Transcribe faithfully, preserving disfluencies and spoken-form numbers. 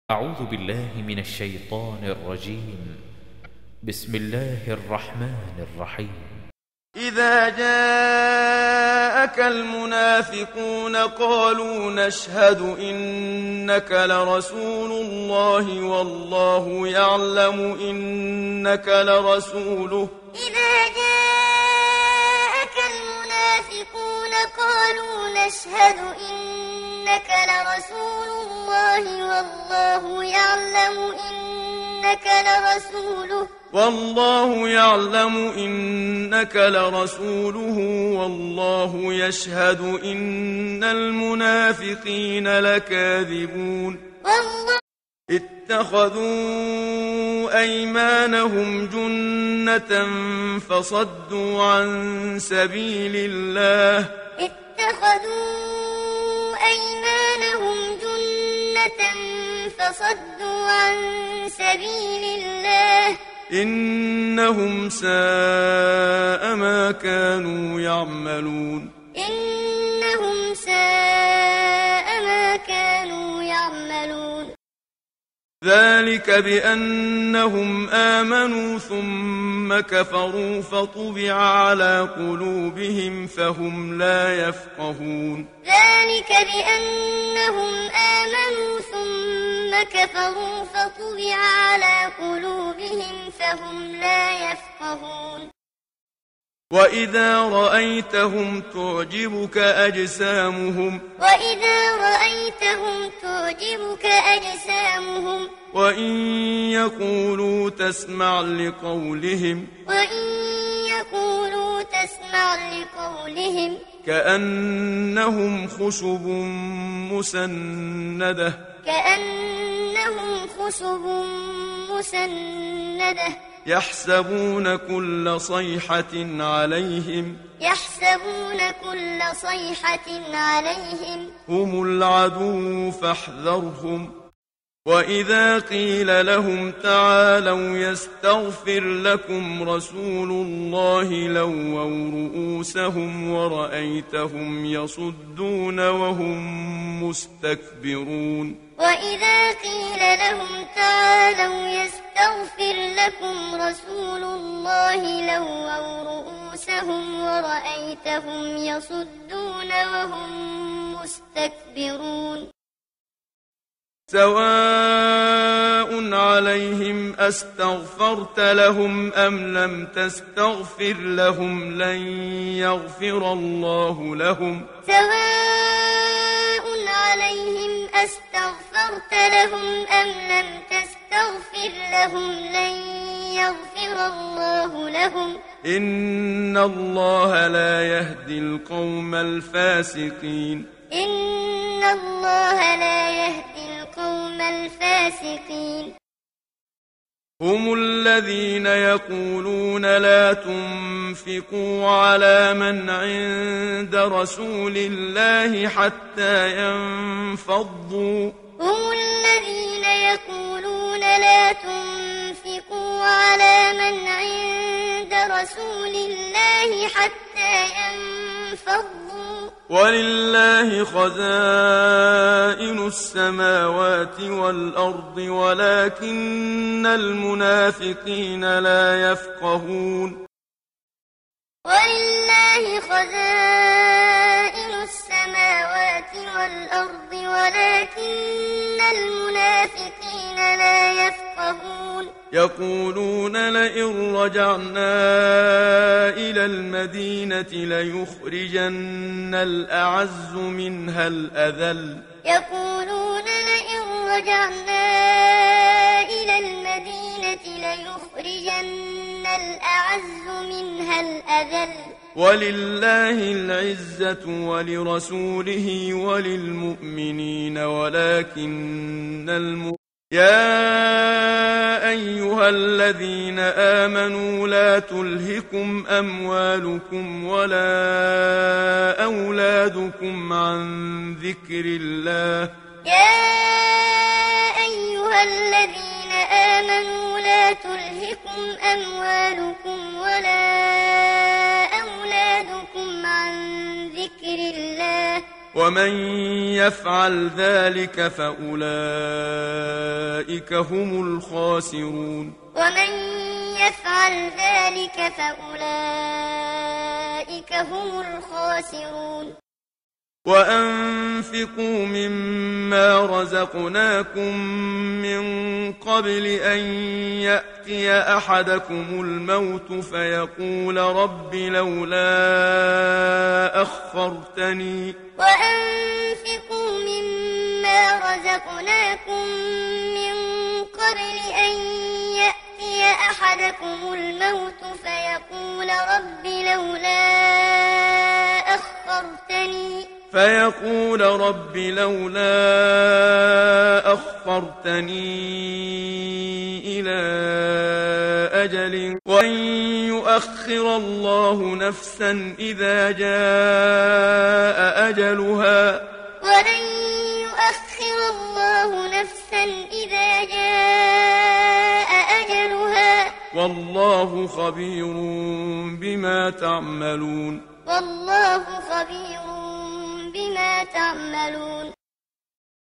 أعوذ بالله من الشيطان الرجيم. بسم الله الرحمن الرحيم. إذا جاءك المنافقون قالوا نشهد إنك لرسول الله والله يعلم إنك لرسوله إذا جاءك المنافقون قالوا نشهد إنك لرسول الله والله يعلم إنك لرسوله والله يعلم إنك لرسوله والله يشهد إن المنافقين لكاذبون والله اتخذوا أيمانهم جنة فصدوا عن سبيل الله اتخذوا أيمانهم جنة فصدوا عن سبيل الله إنهم ساء ما كانوا يعملون إنهم ساء ما كانوا يعملون ذلك بأنهم آمنوا ثم كفروا فطبع على قلوبهم فهم لا يفقهون ذلك بأنهم آمنوا ثم كفروا فطبع على قلوبهم فهم لا يفقهون وإذا رأيتهم تعجبك أجسامهم وإذا رأيتهم تعجبك أجسامهم وإن يقولوا تسمع لقولهم وإن يقولوا تسمع لقولهم كأنهم خشب مسندة كأنهم خشب مسندة يحسبون كل صيحة عليهم يحسبون كل صيحة عليهم هم العدو فاحذرهم وإذا قيل لهم تعالوا يستغفر لكم رسول الله لووا رؤوسهم ورأيتهم يصدون وهم مستكبرون وإذا قيل لهم تعالوا يستغفر لكم رسول الله لووا رؤوسهم ورأيتهم يصدون وهم مستكبرون سواء عليهم أستغفرت لهم أم لم تستغفر لهم لن يغفر الله لهم سواء عليهم أستغفرت لهم أم لم تستغفر لهم لن يغفر الله لهم إن الله لا يهدي القوم الفاسقين إن الله لا يهدي القوم الفاسقين هم الذين يقولون لا تنفقوا على من عند رسول الله حتى ينفضوا هم الذين يقولون لا تنفقوا على من عند رسول الله حتى ينفضوا ولله خزائن السماوات والأرض ولكن المنافقين لا يفقهون ولله خزائن السماوات والأرض ولكن المنافقين لا يفقهون يقولون لئن رجعنا إلى المدينة ليخرجن الأعز منها الأذل يقولون لئن رجعنا إلى المدينة ليخرجن الأعز منها الأذل ولله العزة ولرسوله وللمؤمنين ولكن المؤمنين يا أيها الذين آمنوا لا تلهكم أموالكم ولا أولادكم عن ذكر الله يا أيها الذين آمنوا لا تلهكم أموالكم ولا أولادكم عن ذكر الله ومن يفعل ذلك فأولئك فأولئك هم الخاسرون ومن يفعل ذلك فأولئك هم الخاسرون وأنفقوا مما رزقناكم من قبل أن يأتي أحدكم الموت فيقول رب لولا أخرتني وأنفقوا مما رزقناكم من قبل أن يأتي أحدكم الموت فيقول رب لولا أخرتني فيقول رب لولا أخرتني إلى أجل وأن يؤخر الله نفسا إذا جاء أجلها ولن يؤخر الله نفسا إذا جاء أجلها والله خبير بما تعملون والله خبير بما تعملون